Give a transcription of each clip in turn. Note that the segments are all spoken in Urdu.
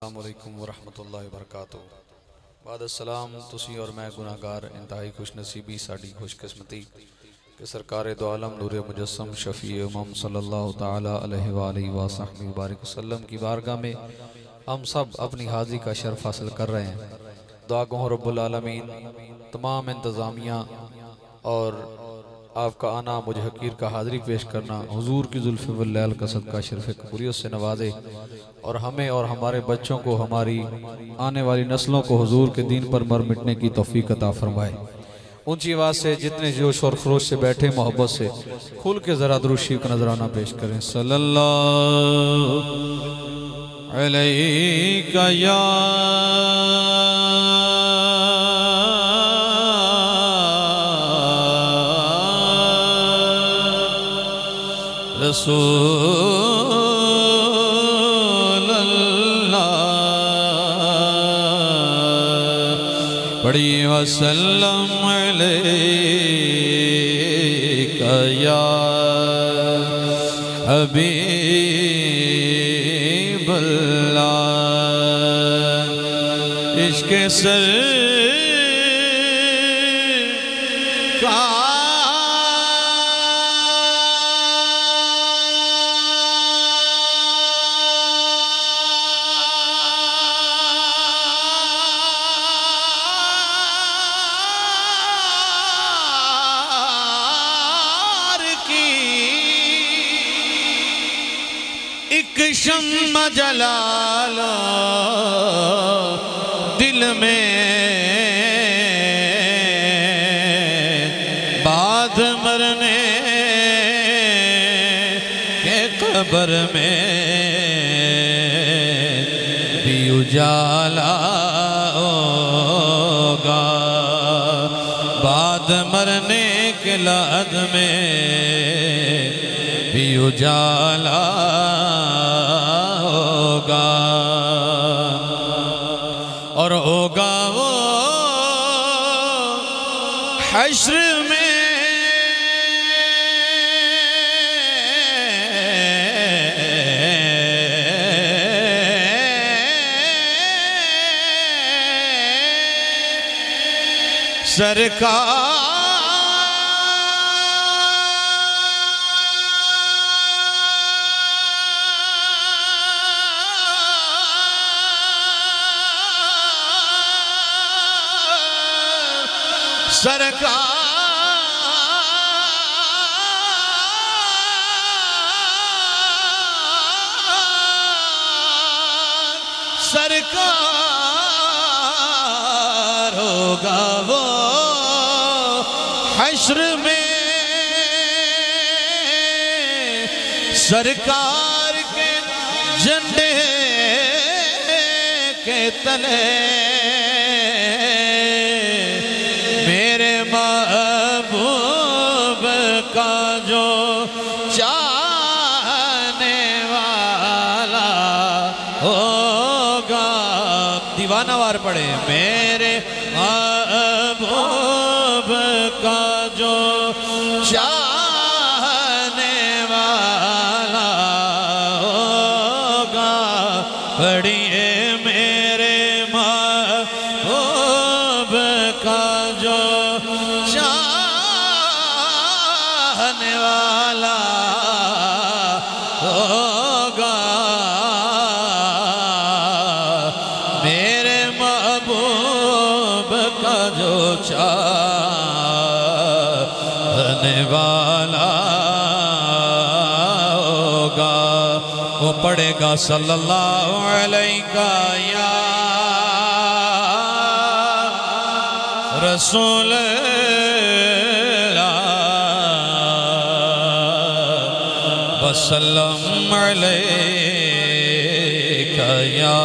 السلام علیکم ورحمۃ اللہ وبرکاتہ۔ بعد السلام، تسی اور میں گناہگار انتہائی خوش نصیبی ساڑی خوش قسمتی کہ سرکار دو عالم نور مجسم شفیع امم صلی اللہ تعالی علیہ وآلہ وصحبہ وبارک وسلم کی بارگاہ میں ہم سب اپنی حاضری کا شرف حاصل کر رہے ہیں۔ دعا گو رب العالمین تمام انتظامیہ اور آپ کا آنا، مجھ حقیر کا حاضری پیش کرنا، حضور کی ذوالفضل واللیل کا صدقہ شرف قبولیت سے نوازے اور ہمیں اور ہمارے بچوں کو، ہماری آنے والی نسلوں کو حضور کے دین پر مر مٹنے کی توفیق عطا فرمائے۔ اونچی آواز سے جتنے جوش اور خروش سے بیٹھے، محبت سے کھول کے ذرا درود شریف کا نذرانہ پیش کریں۔ صلی اللہ علیکہ یا رسول اللہ، پڑھی وسلم علیکہ یا حبیب اللہ۔ عشق ایک شمع جلالہ دل میں بعد مرنے کے قبر میں بھی اجالا ہوگا، بعد مرنے کے لحد میں بھی اجالا ہوگا، اور ہوگا وہ حشر میں سرکار سرکار ہوگا وہ حشر میں، سرکار کے جھنڈے کے تلے میرے محبوب کا جو چاہنے والا ہوگا، دیوانہ وار پڑھے، میرے محبوب کا جو چاہنے والا ہوگا، پڑھیے میرے محبوب کا جو چاہنے والا ہوگا، میرے محبوب کا جو چاہنے والا ہوگا، وہ پڑھے گا صلی اللہ علیہ یا رسول اللہ وسلم علیکہ یا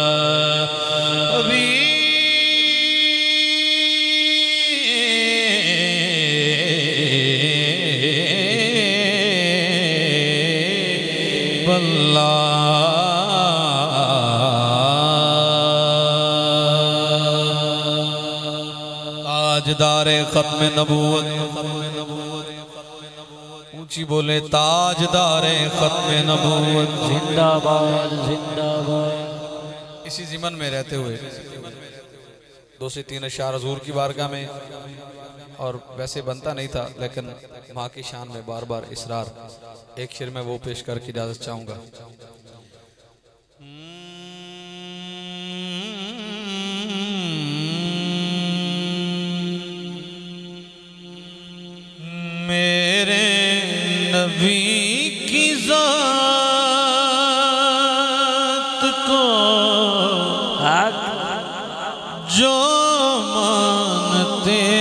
حبیب اللہ۔ تاجدار ختم نبوت، اونچی بولے تاجدار ختم نبوت، زندہ باد زندہ باد۔ اسی ضمن میں رہتے ہوئے 2 سے 3 اشعار حضور کی بارگاہ میں، اور ویسے بنتا نہیں تھا لیکن ماں کی شان میں بار بار اصرار، ایک شعر میں وہ پیش کر کے اجازت چاہوں گا۔ میرے نبی کی ذات کو جو مانتے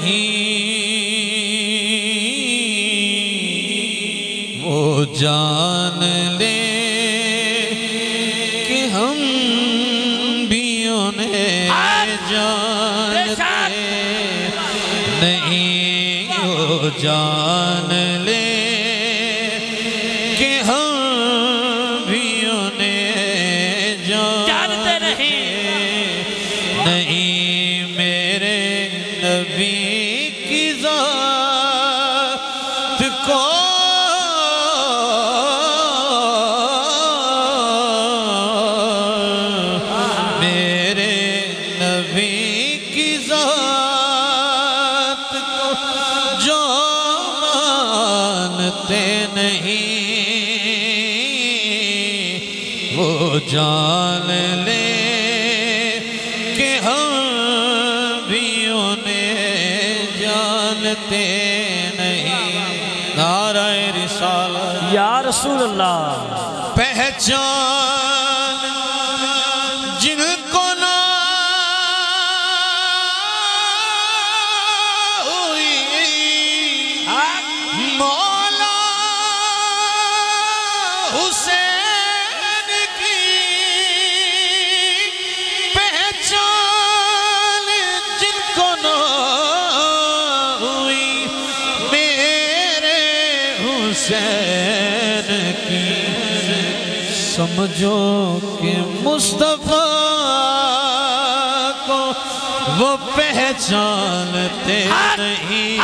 نہیں، وہ جان لے کہ ہم بھی انہیں جانتے نہیں، وہ جان لے کہ ہم بھی انہیں جانتے نہیں، میرے نبی کی ذات کو میرے نبی کی ذات کو جو مانتے نہیں، وہ جان لے کہ ہم بھی انہیں جانتے نہیں۔ نعرہ رسالت یا رسول اللہ، پہچان جن کو نہ ہوئی، مولا حسین کی پہچان جن کو نہ ہوئی، میرے حسین کی سمجھو کہ مصطفیٰ کو وہ پہچانتے نہیں،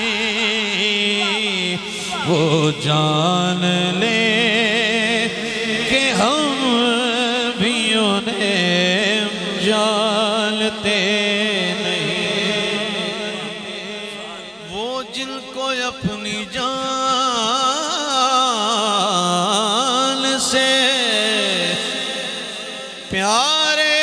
وہ جان لے کہ ہم بھی انہیں جانتے نہیں، وہ جن کو اپنی جان سے پیارے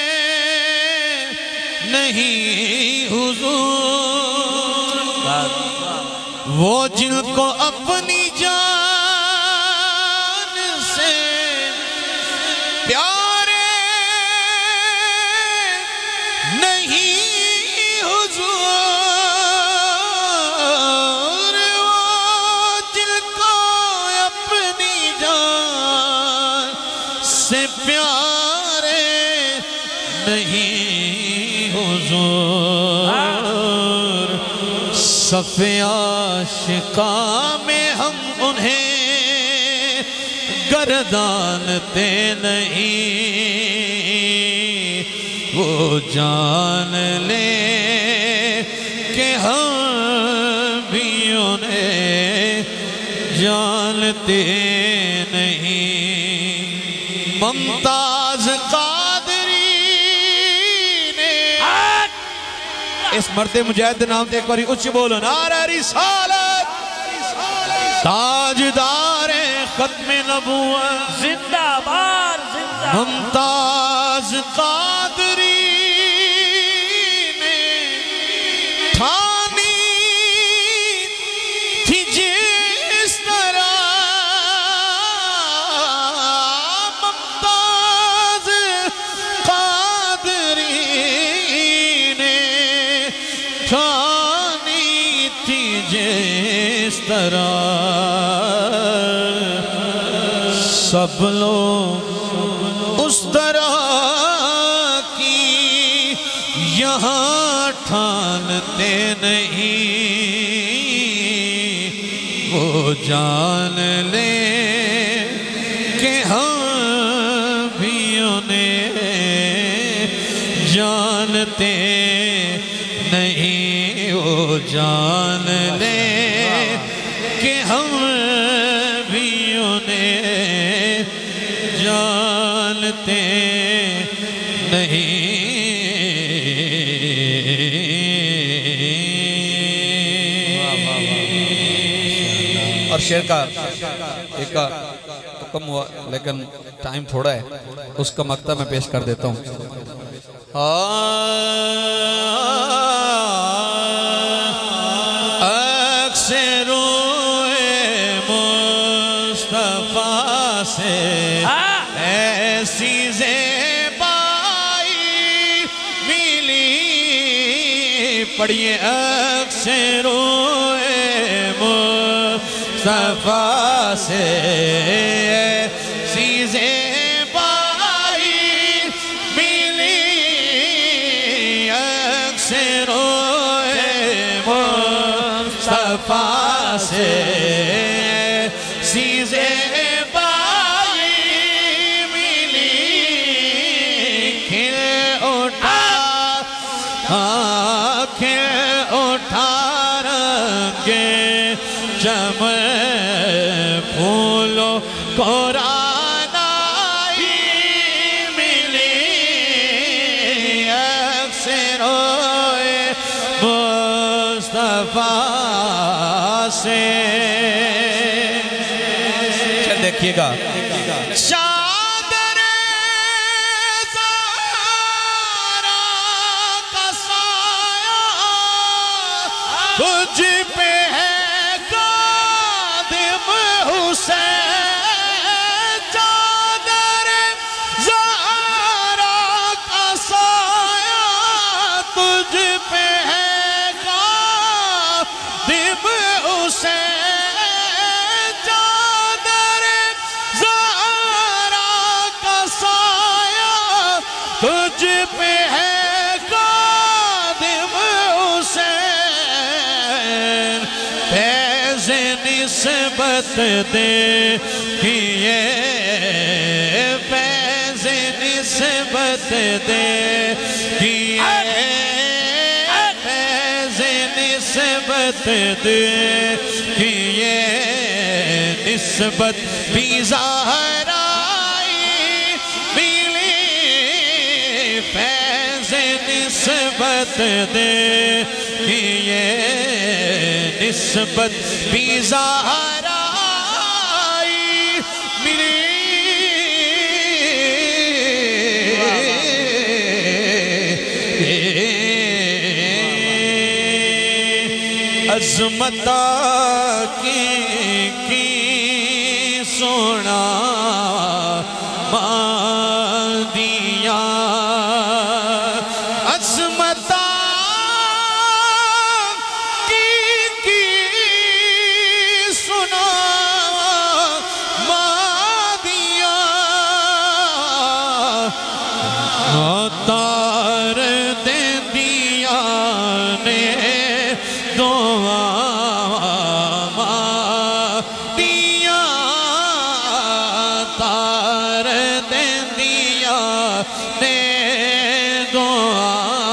نہیں حضور، وہ جن کو اپنی جان سے پیارے نہیں حضور، وہ جن کو اپنی جان سے پیارے نہیں حضور، صف عاشقاں میں ہم انہیں گردانتے نہیں، وہ جان لے کہ ہم بھی انہیں جانتے نہیں۔ ممتاز قادری نے اس مرد مجاہد نام تے ایک باری اچھ بولو، نعرہ رسالت، تاجدار ختم نبوت زندہ باد زندہ ممتاز قادری نے ٹھانی تھی جس طرح، ممتاز قادری نے ٹھانی تھی جس طرح، سب لوگ اس طرح کی یہاں ٹھانتے نہیں، وہ جان لے کہ ہم بھی انہیں جانتے نہیں، وہ جان لے کہ ہم بھی انہیں جانتے نہیں۔ اور شعر کا ایک کا تو کم ہوا لیکن ٹائم تھوڑا ہے، اس کا مقطع میں پیش کر دیتا ہوں۔ مصطفیٰ سے ایسی زیبائی ملی، پڑھئے اکثر مصطفیٰ سے ایسی زیبائی ملی، اکثر مصطفیٰ سے پھولوں کو رانائی ملی، اکثر مصطفیٰ سے۔ دیکھئے گا چادر زہرا کا سایہ تجھ پہ ہے قادم حسین، چادر زہرا کا سایہ تجھ پہ ہے قادم حسین، چادر زہرا کا سایہ تجھ پہ ہے قادم حسین، فیض نسبت دیکھئے، فیض نسبت دیکھئے، فیض نسبت دیکھئے، نسبت بھی زہرائی ملی، فیض نسبت دیکھئے، نسبت بھی زہرائی ملی۔ عظمت کی سونا مادیاں، عظمت کی سنا مادیاں، تار دے دیا نے دعا دیا، تار دے دیا نے دعا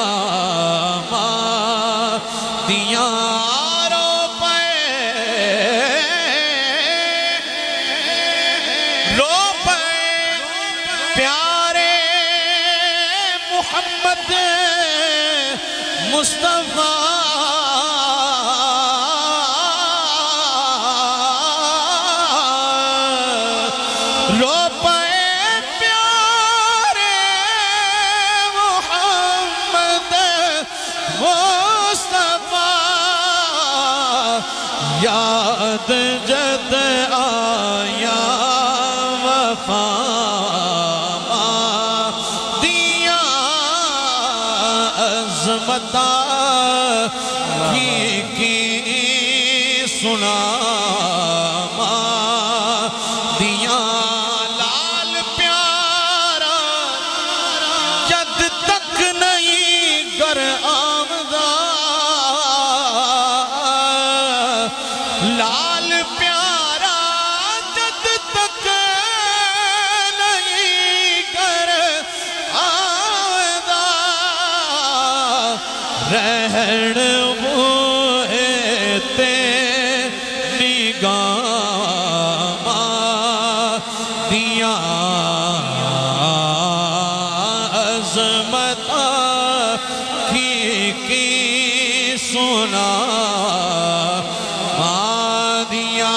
دیا، رو پے پیارے محمد مصطفیٰ، رو پے پیارے محمد مصطفیٰ، یاد جد آیا وفا دیا، عظمت کی سنا دیا، لال پیارا جد تک نہیں گر آمدہ، لال پیارا جد تک نہیں گر آمدہ، رہن ہوئے نگاہ دیا، عظمت کی سنا مادیا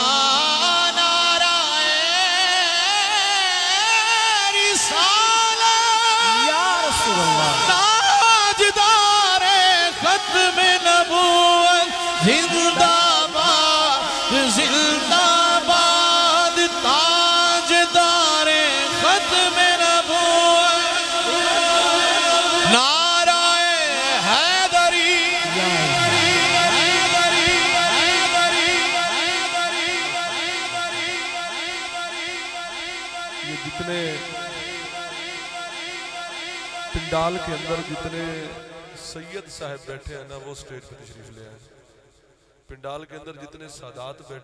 یا رسول اللہ تاجدار ختم نبوت زندہ باد زندہ باد تاجدار ختم نبوت نعرہ حیدری یہ جتنے پنڈال کے اندر جتنے سید صاحب بیٹھے ہیں نا وہ سٹیج پہ تشریف لے آئے. پنڈال کے اندر جتنے سادات بیٹھے